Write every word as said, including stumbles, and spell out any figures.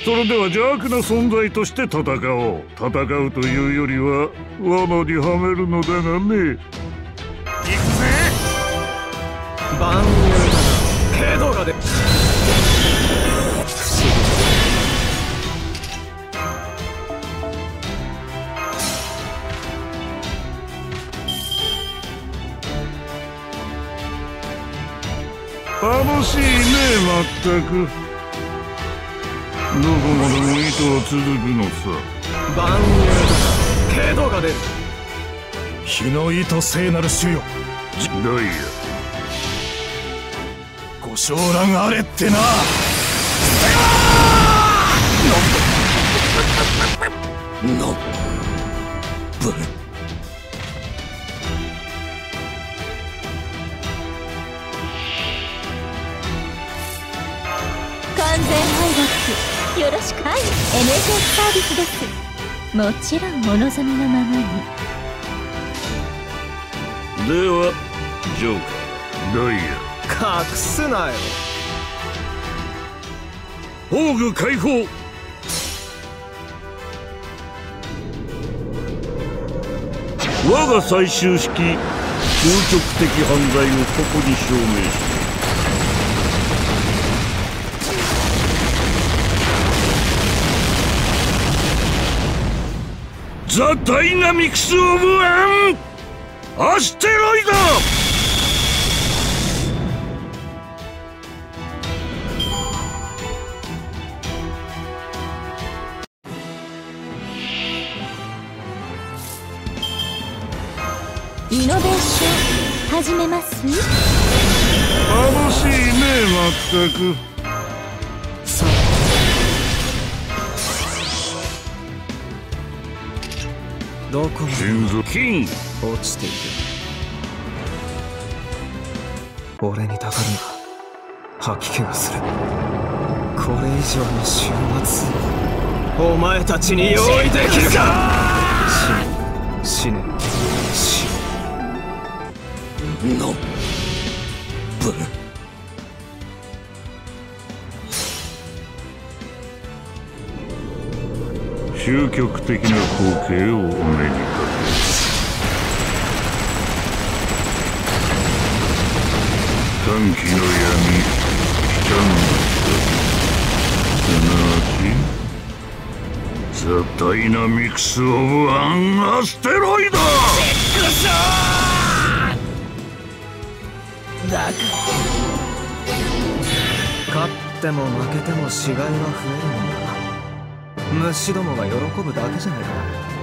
それでは邪悪な存在として戦おう。戦うというよりは罠にはめるのだがね。行くぜ。 万有だな。けどがで楽しいね、まったく。どこまでも糸は続くのさ。 万有だな。けどが出る。 日の糸聖なる主よ、 ダイヤ、 ご昇覧あれってな。のぶ完全敗北よろしく。はい、エヌエスエス サービスです。もちろんお望みのままに。 ではジョーカー、ダイヤ、 隠すなよ。 宝具解放。我が最終式、究極的犯罪をここに証明する。ザ・ダイナミクス・オブ・アン・アステロイド。 イノベーション始めます。 楽しいね、まったく。 さあどこまで心臓金落ちていく。俺にたかるな。吐き気がする。これ以上の終末お前たちに用意できるか。死ね死ねのぶ究極的な光景をお目にかける。歓喜の闇、忌憚の光、すなわちザ・ダイナミクス・オブ・アン・アステロイド。 だから勝っても負けても死骸は増えるもんだ。虫どもが喜ぶだけじゃないか。